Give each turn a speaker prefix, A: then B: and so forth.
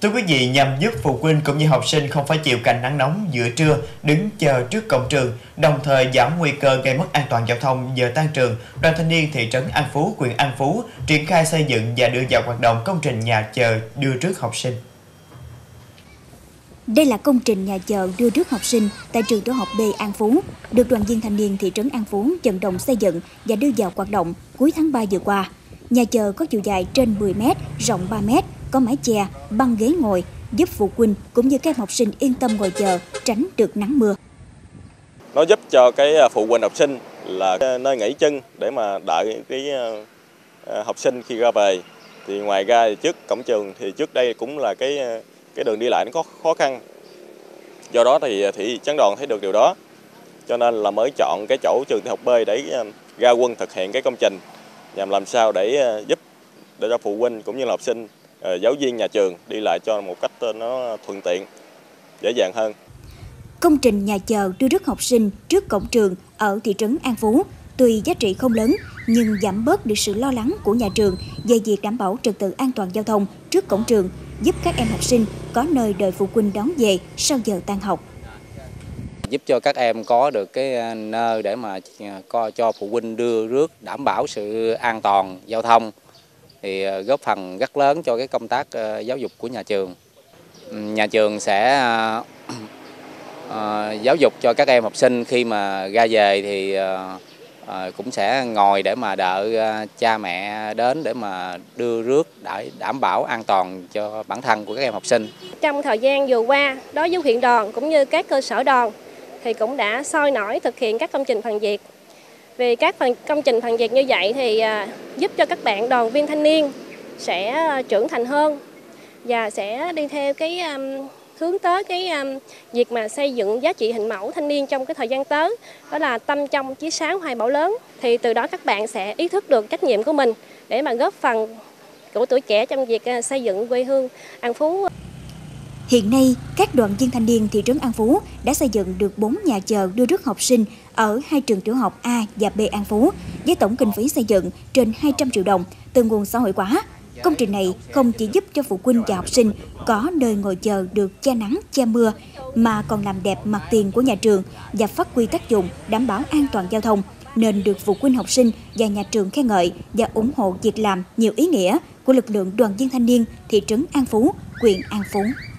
A: Thưa quý vị, nhằm giúp phụ huynh cũng như học sinh không phải chịu cảnh nắng nóng giữa trưa đứng chờ trước cổng trường, đồng thời giảm nguy cơ gây mất an toàn giao thông giờ tan trường, Đoàn Thanh niên thị trấn An Phú, huyện An Phú triển khai xây dựng và đưa vào hoạt động công trình nhà chờ đưa rước học sinh.
B: Đây là công trình nhà chờ đưa rước học sinh tại trường tiểu học B An Phú, được Đoàn viên thanh niên thị trấn An Phú vận động xây dựng và đưa vào hoạt động cuối tháng 3 vừa qua. Nhà chờ có chiều dài trên 10 m, rộng 3 m, có mái che, băng ghế ngồi, giúp phụ huynh cũng như các em học sinh yên tâm ngồi chờ, tránh được nắng mưa.
C: Nó giúp cho cái phụ huynh học sinh là nơi nghỉ chân để mà đợi cái học sinh khi ra về. Thì ngoài ra thì trước cổng trường thì trước đây cũng là cái đường đi lại nó có khó khăn. Do đó thì thị trấn đoàn thấy được điều đó, cho nên là mới chọn cái chỗ trường tiểu học B để ra quân thực hiện cái công trình nhằm làm sao để giúp để cho phụ huynh cũng như là học sinh, giáo viên nhà trường đi lại cho một cách nó thuận tiện, dễ dàng hơn.
B: Công trình nhà chờ đưa rước học sinh trước cổng trường ở thị trấn An Phú tuy giá trị không lớn nhưng giảm bớt được sự lo lắng của nhà trường về việc đảm bảo trật tự an toàn giao thông trước cổng trường, giúp các em học sinh có nơi đợi phụ huynh đón về sau giờ tan học.
D: Giúp cho các em có được cái nơi để mà cho phụ huynh đưa rước, đảm bảo sự an toàn giao thông thì góp phần rất lớn cho cái công tác giáo dục của nhà trường. Nhà trường sẽ giáo dục cho các em học sinh khi mà ra về thì cũng sẽ ngồi để mà đợi cha mẹ đến để mà đưa rước để đảm bảo an toàn cho bản thân của các em học sinh.
E: Trong thời gian vừa qua, đối với huyện đoàn cũng như các cơ sở đoàn thì cũng đã sôi nổi thực hiện các công trình phần việc. Vì các công trình phần việc như vậy thì giúp cho các bạn đoàn viên thanh niên sẽ trưởng thành hơn và sẽ đi theo cái hướng tới cái việc mà xây dựng giá trị hình mẫu thanh niên trong cái thời gian tới, đó là tâm trong chí sáng hoài bão lớn. Thì từ đó các bạn sẽ ý thức được trách nhiệm của mình để mà góp phần của tuổi trẻ trong việc xây dựng quê hương An Phú.
B: Hiện nay, các đoàn viên thanh niên thị trấn An Phú đã xây dựng được 4 nhà chờ đưa rước học sinh ở 2 trường tiểu học A và B An Phú với tổng kinh phí xây dựng trên 200 triệu đồng từ nguồn xã hội hóa. Công trình này không chỉ giúp cho phụ huynh và học sinh có nơi ngồi chờ được che nắng, che mưa, mà còn làm đẹp mặt tiền của nhà trường và phát huy tác dụng đảm bảo an toàn giao thông, nên được phụ huynh học sinh và nhà trường khen ngợi và ủng hộ việc làm nhiều ý nghĩa của lực lượng đoàn viên thanh niên thị trấn An Phú, huyện An Phú.